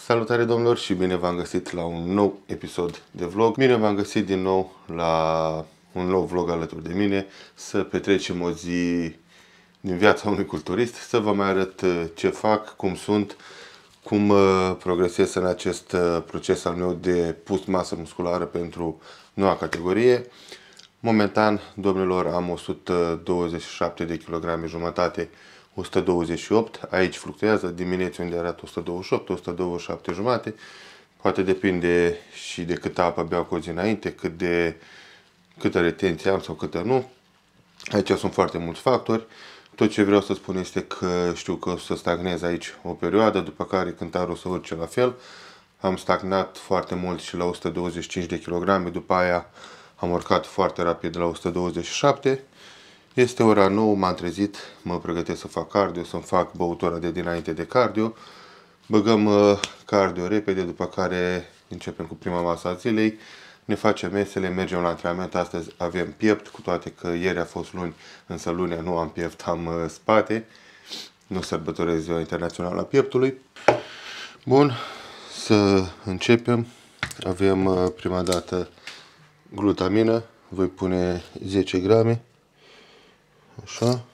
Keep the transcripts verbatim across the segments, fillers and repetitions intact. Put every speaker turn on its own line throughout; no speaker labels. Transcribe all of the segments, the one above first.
Salutare domnilor și bine v-am găsit la un nou episod de vlog. Bine v-am găsit din nou la un nou vlog alături de mine, să petrecem o zi din viața unui culturist, să vă mai arăt ce fac, cum sunt, cum progresez în acest proces al meu de pus masă musculară pentru noua categorie. Momentan, domnilor, am o sută douăzeci și șapte de kilograme jumătate, o sută douăzeci și opt, aici fluctuează, dimineața unde arată o sută douăzeci și opt, o sută douăzeci și șapte jumate, poate depinde și de câtă apă beau cu o zi înainte, cât de, câtă retenție am sau câtă nu. Aici sunt foarte mulți factori. Tot ce vreau să spun este că știu că o să stagnez aici o perioadă, după care cântarul o să urce la fel. Am stagnat foarte mult și la o sută douăzeci și cinci de kilograme, după aia am urcat foarte rapid la o sută douăzeci și șapte. Este ora nouă, m-am trezit, mă pregătesc să fac cardio, să-mi fac băutura de dinainte de cardio. Băgăm cardio repede, după care începem cu prima masă a zilei. Ne facem mesele, mergem la antrenament. Astăzi avem piept, cu toate că ieri a fost luni, însă lunea nu am piept, am spate. Nu sărbătoresc Ziua Internațională a Pieptului. Bun, să începem. Avem prima dată glutamină, voi pune zece grame. Așa.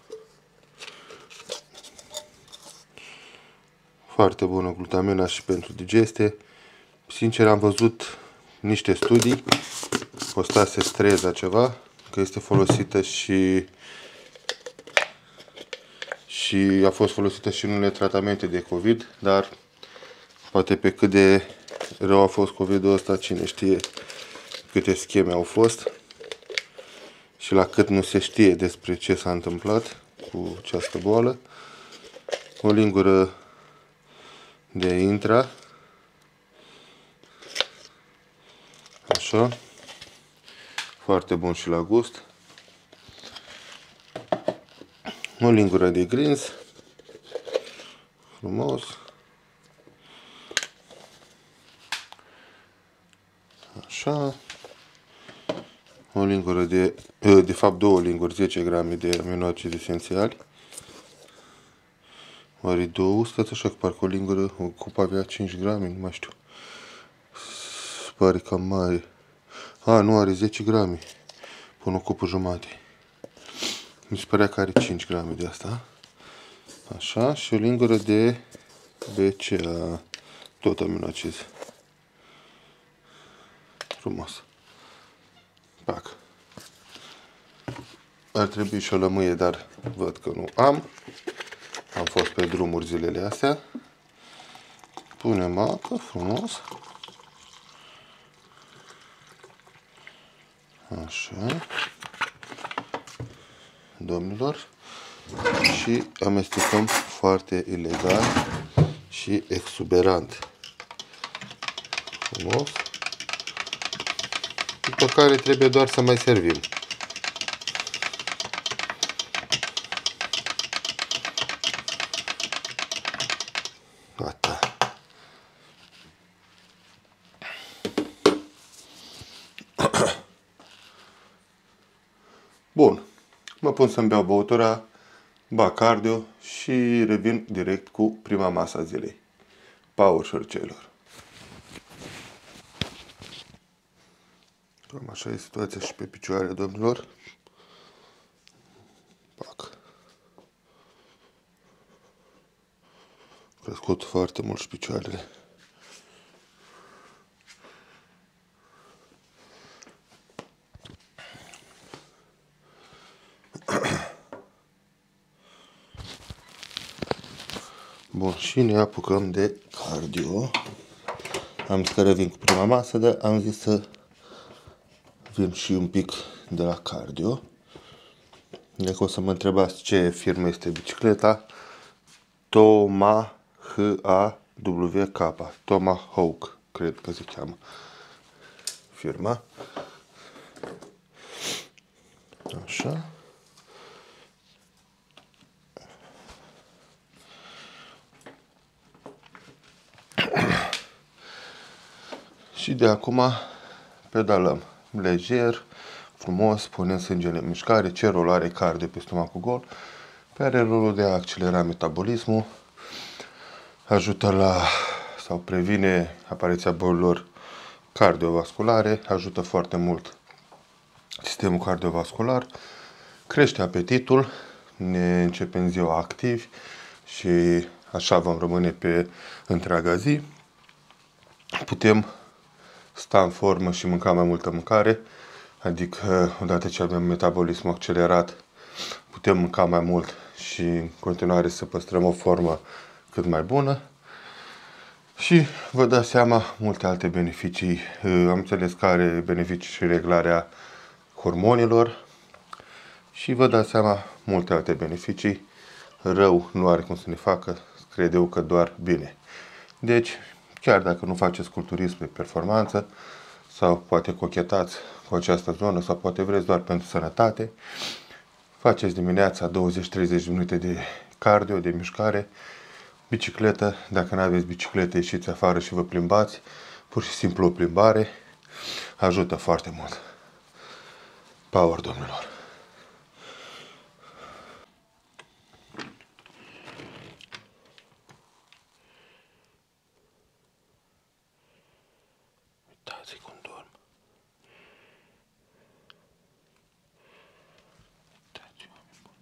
Foarte bună glutamina și pentru digestie. Sincer, am văzut niște studii, postase Streza ceva, că este folosită și și a fost folosită și în unele tratamente de COVID, dar poate pe cât de rău a fost COVID-ul ăsta, cine știe câte scheme au fost și la cât nu se știe despre ce s-a întâmplat cu această boală. O lingură de intra. Așa. Foarte bun și la gust. O lingură de greens. Frumos. Așa. O lingură de, de fapt două linguri, zece grame de aminoacizi esențiali. Are două, stați așa că parcă o lingură, o cupă avea cinci grame, nu mai știu. Se pare cam mare. A, nu, are zece grame. Pun o cupă jumate. Mi se părea că are cinci grame de asta. Așa, și o lingură de B C A, tot aminoacizi. Frumos. Pac. Ar trebui și o lămâie, dar văd că nu am. Am fost pe drumuri zilele astea. Punem apă, frumos. Așa. Domnilor. Și amestecăm foarte elegant și exuberant. Frumos. După care trebuie doar să mai servim. Gata. Bun. Mă pun să-mi beau băutura, bag cardio și revin direct cu prima masă a zilei. Power șorțelor. Cam așa e situația și pe picioare, domnilor. Pac. Crescut foarte mult și picioarele. Bun, și ne apucăm de cardio. Am zis că revin cu prima masă, dar am zis să vin și un pic de la cardio. Dacă o să mă întrebați ce firmă este bicicleta, Toma H A W K, Tomahawk, cred că se cheamă firma. Așa. Și de acum pedalăm lejer, frumos, punem sângele în mișcare. Ce rol are cardio pe stomacul gol? Pe are rolul de a accelera metabolismul, ajută la sau previne apariția bolilor cardiovasculare, ajută foarte mult sistemul cardiovascular, crește apetitul, ne începem ziua activi și așa vom rămâne pe întreaga zi. Putem sta în formă și mânca mai multă mâncare, adică odată ce avem metabolismul accelerat, putem mânca mai mult și în continuare să păstrăm o formă cât mai bună. Și vă dați seama multe alte beneficii. Am înțeles că are beneficii și reglarea hormonilor și vă dați seama multe alte beneficii. Rău nu are cum să ne facă, cred eu că doar bine. Deci, chiar dacă nu faceți culturism pe performanță sau poate cochetați cu această zonă sau poate vreți doar pentru sănătate, faceți dimineața douăzeci treizeci de minute de cardio, de mișcare, bicicletă. Dacă nu aveți bicicletă, ieșiți afară și vă plimbați. Pur și simplu o plimbare ajută foarte mult. Power, domnilor! Uitați cum dorm. Uitați, oameni buni.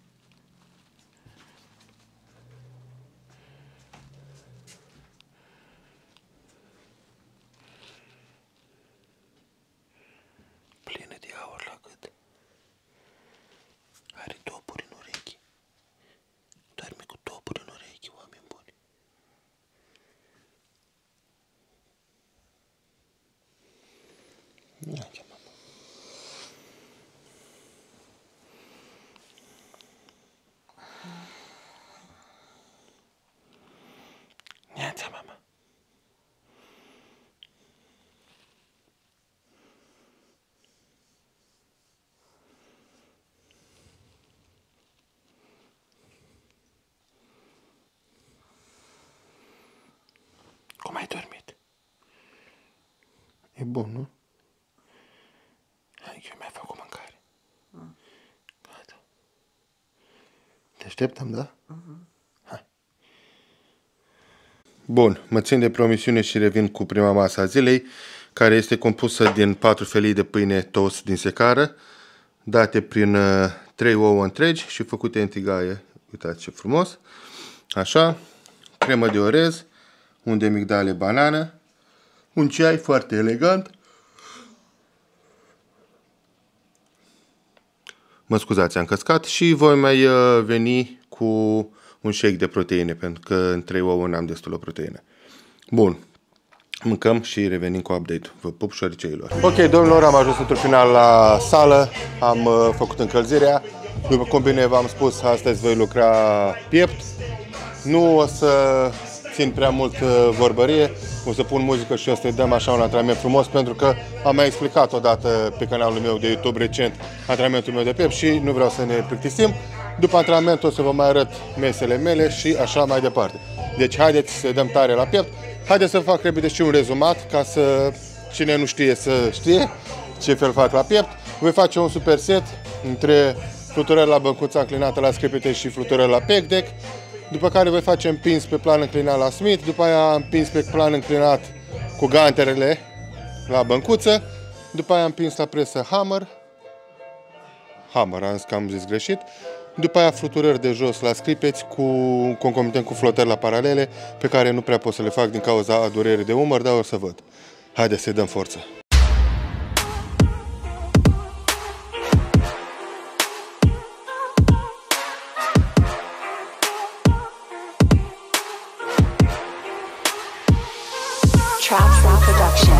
Plină de aur la gât. Are topuri în urechi. Doarme cu topuri în urechi, oameni buni. Ia-te, mama. Ia-te, mama. Cum ai dormit? E bun, nu? Hai că eu mi-am făcut mâncare. Mm. Gata. Te așteptăm, da? Uh-huh. Hai. Bun, mă țin de promisiune și revin cu prima masă a zilei, care este compusă din patru felii de pâine toast din secară, date prin uh, trei ouă întregi și făcute în tigaie. Uitați ce frumos. Așa. Cremă de orez, un de migdale banană, un ceai foarte elegant. Mă scuzați, am căscat și voi mai uh, veni cu un shake de proteine, pentru că în trei ouă n-am destulă proteină. Bun. Mâncăm și revenim cu update. Vă pup, șoriceilor. Ok, domnilor, am ajuns într-un final la sală. Am uh, făcut încălzirea. După cum bine v-am spus, astăzi voi lucra piept. Nu o să țin prea mult uh, vorbărie. O să pun muzică și o să-i dăm așa un antrenament frumos, pentru că am mai explicat odată pe canalul meu de YouTube recent antrenamentul meu de piept și nu vreau să ne plictisim. După antrenament o să vă mai arăt mesele mele și așa mai departe. Deci haideți să dăm tare la piept. Haideți să fac repede și un rezumat, ca să cine nu știe să știe ce fel fac la piept. Voi face un super set între fluturări la băncuța înclinată la screpete și fluturări la pec deck. După care voi face împins pe plan înclinat la Smith, după aia împins pe plan înclinat cu ganterele la băncuță, după aia împins la presă hammer, hammer, am zis că am zis greșit, după aia fluturări de jos la scripeți cu concomitent cu flotări la paralele, pe care nu prea pot să le fac din cauza durerii de umăr, dar o să văd. Haideți să-i dăm forță!
Trapsound Production.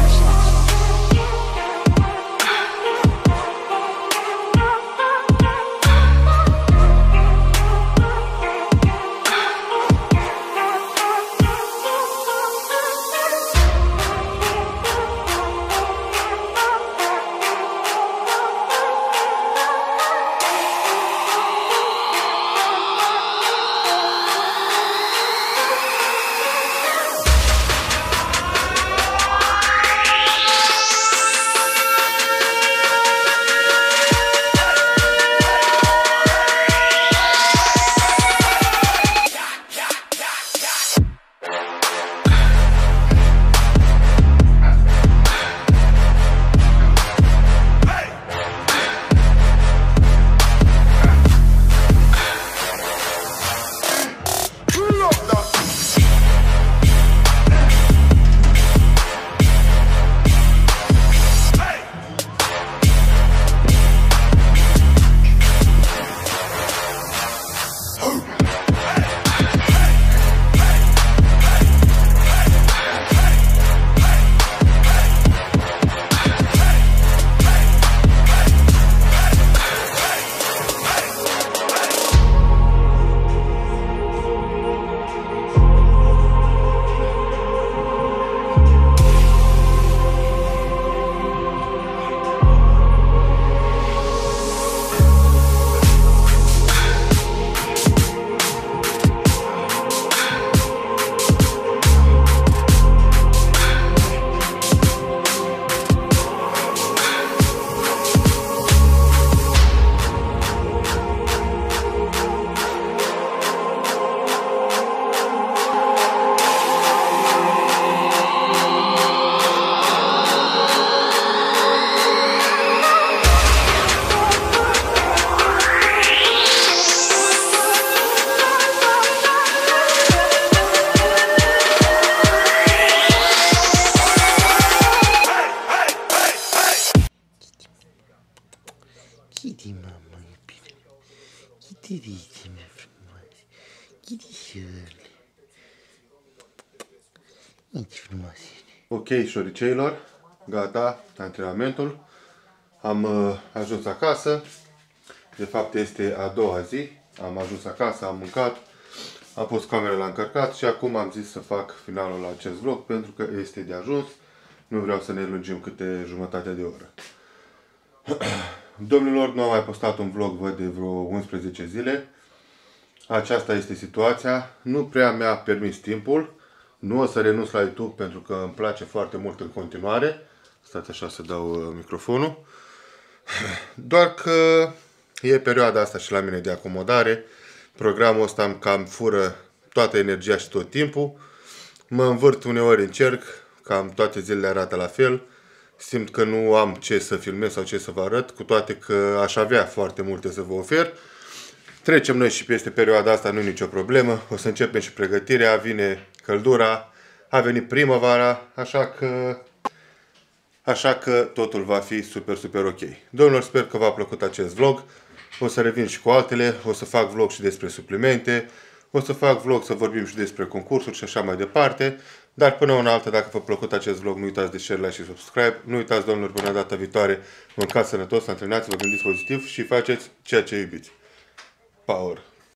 Ok, șoriceilor, gata antrenamentul. Am uh, ajuns acasă. De fapt este a doua zi. Am ajuns acasă, am mâncat, am pus camera la încărcat și acum am zis să fac finalul la acest vlog pentru că este de ajuns. Nu vreau să ne lungim câte jumătate de oră. Domnilor, nu am mai postat un vlog, văd, de vreo unsprezece zile. Aceasta este situația. Nu prea mi-a permis timpul. Nu o să renunț la YouTube pentru că îmi place foarte mult în continuare. Stați așa să dau uh, microfonul. Doar că e perioada asta și la mine de acomodare. Programul ăsta îmi cam fură toată energia și tot timpul. Mă învârt uneori în cerc, cam toate zilele arată la fel. Simt că nu am ce să filmez sau ce să vă arăt, cu toate că aș avea foarte multe să vă ofer. Trecem noi și peste perioada asta, nu e nicio problemă. O să începem și pregătirea, vine căldura, a venit primăvara, așa că, așa că totul va fi super, super ok. Domnilor, sper că v-a plăcut acest vlog. O să revin și cu altele, o să fac vlog și despre suplimente, o să fac vlog să vorbim și despre concursuri și așa mai departe. Dar până una altă, dacă v-a plăcut acest vlog, nu uitați de share, like și subscribe. Nu uitați, domnilor, până data viitoare, mâncați sănătos, antrenați-vă, gândiți pozitiv și faceți ceea ce iubiți. Power!